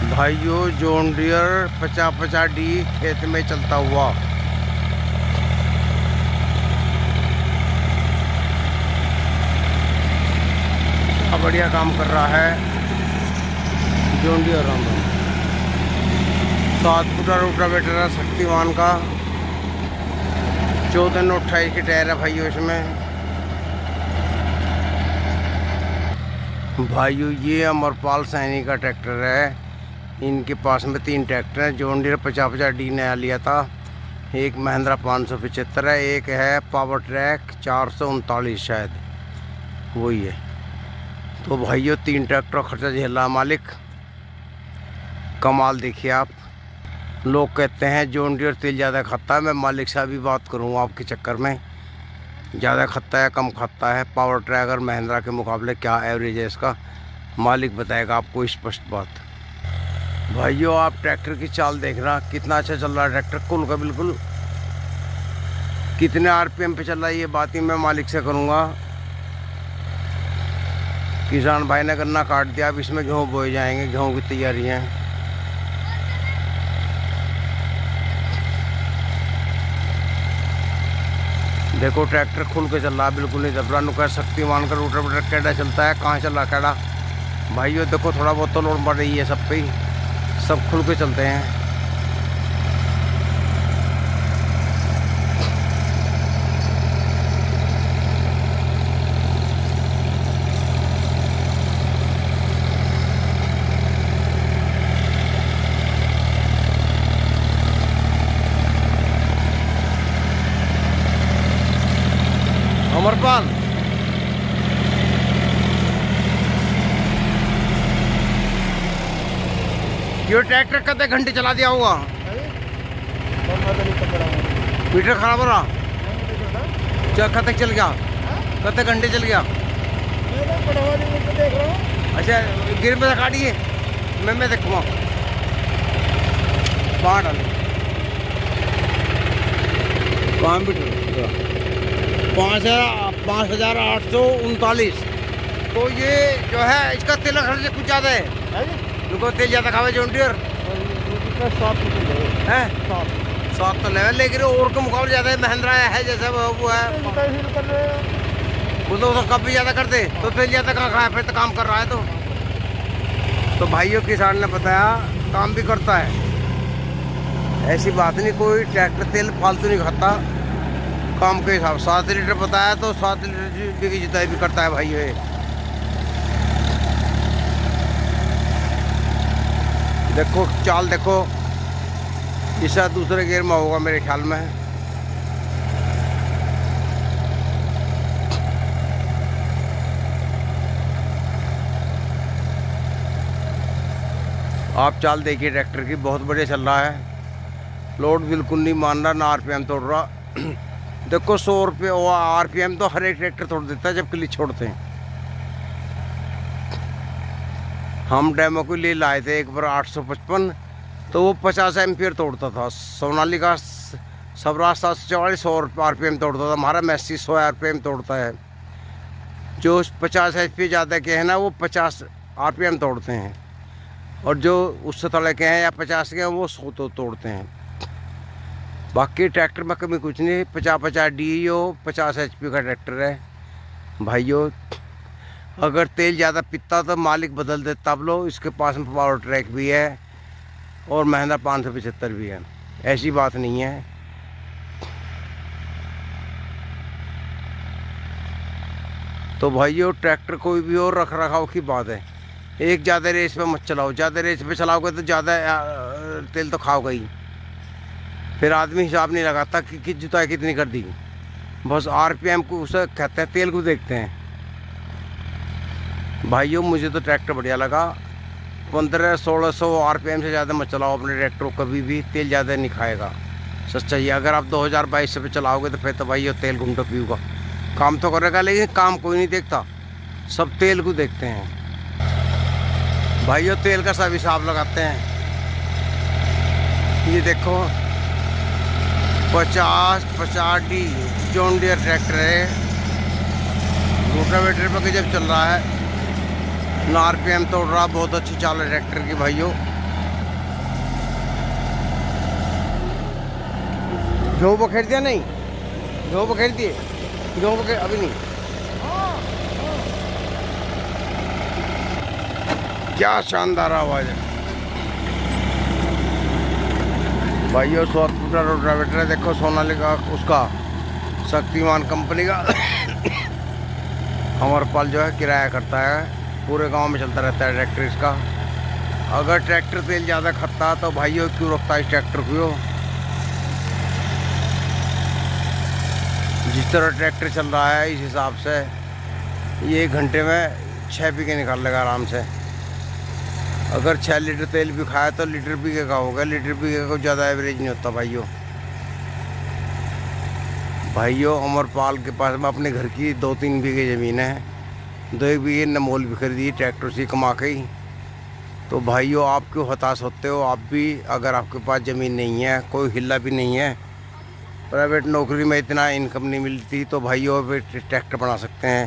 भाइयों John Deere 50-50D खेत में चलता हुआ बढ़िया काम कर रहा है जॉन डियर। 7 फुटा रोटावेटर है शक्तिमान का, 1428 के टायर है भाइयों इसमें। भाइयों ये अमरपाल सैनी का ट्रैक्टर है, इनके पास में 3 ट्रैक्टर हैं। जॉन डियर 50-50D नया लिया था, एक महिंद्रा 575 है, एक है पावर ट्रैक 439 शायद वही है। तो भाइयों 3 ट्रैक्टर खर्चा झेल रहा मालिक, कमाल देखिए आप। लोग कहते हैं जॉन डियर तेल ज़्यादा खाता है, मैं मालिक से अभी बात करूँगा आपके चक्कर में, ज़्यादा खाता है कम खाता है, पावर ट्रैक और महिंद्रा के मुकाबले क्या एवरेज है इसका, मालिक बताएगा आपको स्पष्ट बात। भाइयों आप ट्रैक्टर की चाल देख रहा कितना अच्छा चल रहा है ट्रैक्टर, कुल का बिल्कुल। कितने RPM पे चल रहा है ये बात ही मैं मालिक से करूँगा। किसान भाई ने गन्ना काट दिया, अब इसमें गेहूँ बोए जाएंगे, गेहूँ की तैयारी है। देखो ट्रैक्टर खुल के चल रहा है, बिल्कुल नहीं दबरा नुका। शक्तिमान का रोटावेटर कैडा चलता है, कहाँ चल रहा कैडा भाइयों। देखो थोड़ा बहुत तो लोड बढ़ रही है सब पे ही, सब खुल के चलते हैं। अमरपाल ये ट्रैक्टर कितने घंटे चला दिया होगा? मीटर खराब हो रहा, कब तक चल गया? कितने घंटे चल गया? अच्छा गिर में काटिए, मैं देखूँगा कहाँ डाले 5,839। तो ये जो है इसका तेल खर्च कुछ ज़्यादा है, उनको तेल ज़्यादा खावे जॉन डियर है 7 तो लेवल, लेकिन और के मुकाबले ज़्यादा है। महिंद्रा है जैसे वो है, वो तो कब भी ज़्यादा कर दे तो तेल ज़्यादा कहाँ खाए, फिर तो काम कर रहा है। तो भाइयों किसान ने बताया काम भी करता है, ऐसी बात नहीं, कोई ट्रैक्टर तेल फालतू नहीं खाता, काम के हिसाब। 7 लीटर बताया तो 7 लीटर की जुताई भी करता है भाई ये। देखो चाल देखो, इसका दूसरे गियर में होगा मेरे ख्याल में। आप चाल देखिए ट्रैक्टर की, बहुत बढ़िया चल रहा है, लोड बिल्कुल नहीं मान रहा, ना RPM तोड़ रहा। देखो 100 रुपये RPM तो हर एक ट्रैक्टर तोड़ देता है जब क्लिच छोड़ते हैं। हम डेमो के लिए लाए थे एक बार 855, तो वो 50 एम्पियर तोड़ता था। सोनालिका स्वराज 744 100 RPM तोड़ता था, हमारा मैसी 100 RPM तोड़ता है। जो 50 HP ज़्यादा के हैं ना वो 50 RPM तोड़ते हैं, और जो उससे थोड़े के हैं या 50 के हैं वो 100 तो तोड़ते हैं। बाकी ट्रैक्टर में कमी कुछ नहीं, 50-50D 50 HP का ट्रैक्टर है भाइयों। अगर तेल ज़्यादा पीता तो मालिक बदल देता अब लो, इसके पास में पावर ट्रैक भी है और महिंद्रा 575 भी है, ऐसी बात नहीं है। तो भाइयों ट्रैक्टर कोई भी और रख रखाव की बात है, एक ज़्यादा रेस पे मत चलाओ, ज़्यादा रेस पे चलाओगे तो ज़्यादा तेल तो खाओगे ही, फिर आदमी हिसाब नहीं लगाता कि जुताई कितनी कर दी, बस RPM को उसे कहते हैं, तेल को देखते हैं। भाइयों मुझे तो ट्रैक्टर बढ़िया लगा, 1500-1600 RPM से ज़्यादा मत चलाओ अपने ट्रैक्टर को कभी भी, तेल ज़्यादा नहीं खाएगा, सच्चाई। अगर आप 2022 पे चलाओगे तो फिर तो भाइयों तेल घूमता पीऊगा, काम तो करेगा लेकिन काम कोई नहीं देखता, सब तेल को देखते हैं भाइयों। तेल का सब हिसाब लगाते हैं। ये देखो 50-50D जॉन डियर ट्रैक्टर है, रोटावेटर पर जब चल रहा है, ना RPM तोड़ रहा, बहुत अच्छी चाल है ट्रैक्टर की भाइयों। गेहूँ बखेर दिया? नहीं, गेहूँ बखेर दिए? गेहूँ बखेर अभी नहीं। क्या शानदार आवाज है भाइयों। 100 फुटर रोटावेटर है, देखो सोनालिका उसका शक्तिमान कंपनी का। अमरपाल जो है किराया करता है, पूरे गांव में चलता रहता है ट्रैक्टर इसका। अगर ट्रैक्टर तेल ज़्यादा खाता तो भाइयों क्यों रखता है इस ट्रैक्टर को। जिस तरह ट्रैक्टर चल रहा है इस हिसाब से ये 1 घंटे में 6 बीघे निकाल लेगा आराम से। अगर 6 लीटर तेल भी खाया तो लीटर बीघे का होगा। लीटर बीघे को ज़्यादा एवरेज नहीं होता भाइयों। अमरपाल के पास में अपने घर की 2-3 बीघे ज़मीन है। 2 बीघे ने मोल भी खरीदी ट्रैक्टर से कमा के ही। तो भाइयों आप क्यों हताश होते हो? आप भी अगर आपके पास ज़मीन नहीं है, कोई हिल्ला भी नहीं है, प्राइवेट नौकरी में इतना इनकम नहीं मिलती, तो भाइयों वे ट्रैक्टर बना सकते हैं।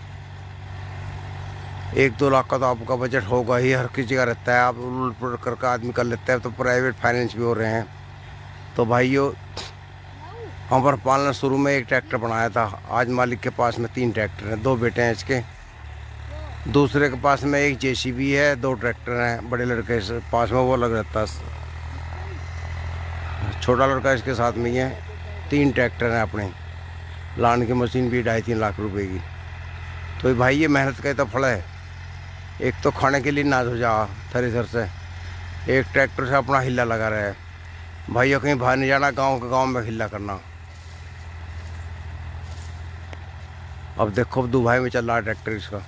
1-2 लाख का तो आपका बजट होगा ही, हर किसी का रहता है। आप उलट करके आदमी कर लेते हैं, तो प्राइवेट फाइनेंस भी हो रहे हैं। तो भाइयों अमरपाल ने शुरू में 1 ट्रैक्टर बनाया था। आज मालिक के पास में 3 ट्रैक्टर हैं, 2 बेटे हैं इसके। दूसरे के पास में 1 जेसीबी है, 2 ट्रैक्टर हैं। बड़े लड़के के पास में वो अलग रहता है, छोटा लड़का इसके साथ में ही है। 3 ट्रैक्टर हैं अपने। लान की मशीन भी 2.5-3 लाख रुपए की। तो भाई ये मेहनत का तो फल है। एक तो खाने के लिए नाज हो जा थ्रेसर से, एक ट्रैक्टर से अपना हिल्ला लगा रहे। भाइयों कहीं बाहर नहीं जाना, गांव के गांव में हिल्ला करना। अब देखो दुबई में चल रहा है ट्रैक्टर इसका।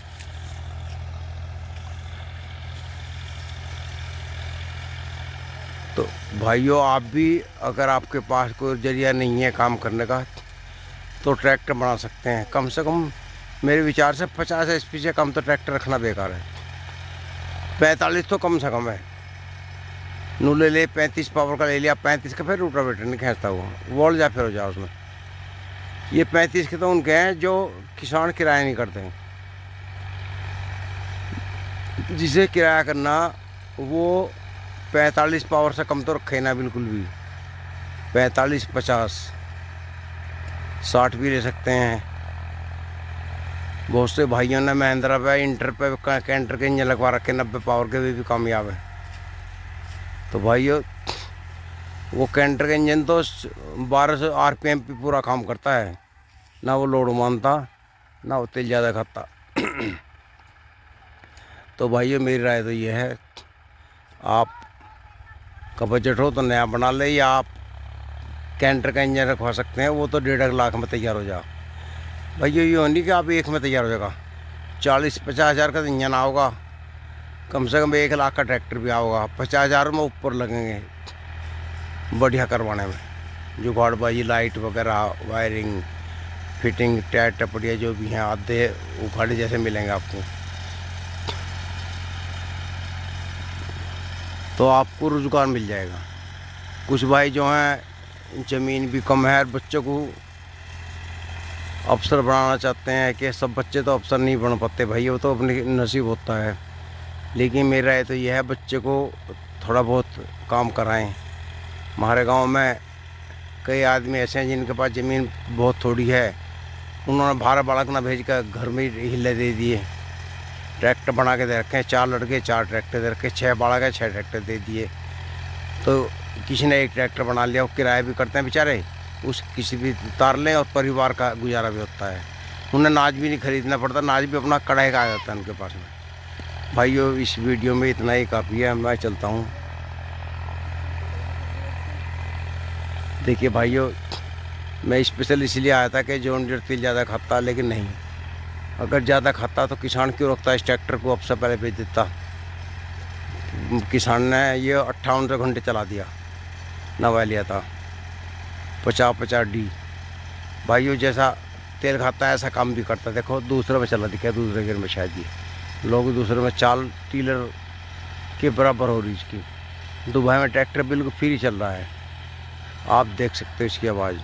तो भाइयों आप भी अगर आपके पास कोई जरिया नहीं है काम करने का तो ट्रैक्टर बना सकते हैं। कम से कम मेरे विचार से 50 HP से कम तो ट्रैक्टर रखना बेकार है। 45 तो कम से कम है। नू ले ले 35 पावर का ले लिया, 35 का फिर रोटावेटर नहीं खींचता वो, वोल्ट जा फिर हो जाओ उसमें। ये 35 के तो उनके हैं जो किसान किराया नहीं करते हैं। जिसे किराया करना वो 45 पावर से कम तो रखे ना बिल्कुल भी। 45, 50, 60 भी ले सकते हैं। बहुत से भाइयों ने महिंद्रा पे, इंटर पे कैंटर के इंजन लगवा रखे 90 पावर के, भी कामयाब है। तो भाइयों वो कैंटर का इंजन तो 1200 RPM पे पूरा काम करता है। ना वो लोड मानता, ना वो तेल ज़्यादा खाता। तो भाइयों मेरी राय तो ये है, आप का बजट हो तो नया बना ले, या आप कैंटर का इंजन रखवा सकते हैं। वो तो 1.5 लाख में तैयार हो जा। भाइयों ये नहीं कि आप 1 में तैयार हो जाएगा। 40-50 हज़ार का तो इंजन आओगा, कम से कम 1 लाख का ट्रैक्टर भी आओगा। 50 हज़ार में ऊपर लगेंगे बढ़िया करवाने में। जुगाड़बाजी, लाइट वगैरह, वायरिंग, फिटिंग, टायर टपड़िया जो भी हैं आधे उखाड़े जैसे मिलेंगे आपको। तो आपको रोज़गार मिल जाएगा। कुछ भाई जो हैं ज़मीन भी कम है और बच्चों को अफसर बनाना चाहते हैं, कि सब बच्चे तो अफसर नहीं बन पाते भाई, वो तो अपनी नसीब होता है। लेकिन मेरा राय तो यह है बच्चे को थोड़ा बहुत काम कराएं। हमारे गांव में कई आदमी ऐसे हैं जिनके पास ज़मीन बहुत थोड़ी है, उन्होंने 12 बालक ना भेज कर घर में हिले दे दिए। ट्रैक्टर बना के दे रखे हैं, 4 लड़के 4 ट्रैक्टर दे रखे, 6 बालक है 6 ट्रैक्टर दे दिए। तो किसी ने 1 ट्रैक्टर बना लिया, वो किराया भी करते हैं बेचारे, उस किसी भी उतार लें और परिवार का गुजारा भी होता है। उन्हें नाज भी नहीं खरीदना पड़ता, नाज भी अपना कढ़ाई का आ जाता है उनके पास में। भाइयों इस वीडियो में इतना ही काफ़ी है, मैं चलता हूँ। देखिए भाइयों मैं स्पेशल इसलिए आया था कि जॉन डीरे तेल ज़्यादा खाता, लेकिन नहीं, अगर ज़्यादा खाता तो किसान क्यों रखता इस ट्रैक्टर को, अब से पहले भेज देता। किसान ने ये 58 घंटे चला दिया, नवा लिया था 50-50D। भाइयों जैसा तेल खाता है ऐसा काम भी करता। देखो दूसरे में चला दिखा, दूसरे गियर में शायद ये लोग दूसरे में चाल टीलर के बराबर हो रही इसकी। दुबई में ट्रैक्टर बिल्कुल फ्री चल रहा है, आप देख सकते हो इसकी आवाज़।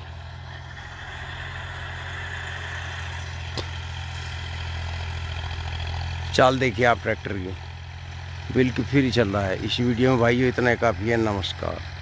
चाल देखिए आप ट्रैक्टर की, बिल्कुल फ्री चल रहा है। इस वीडियो में भाइयों इतना काफ़ी है। नमस्कार।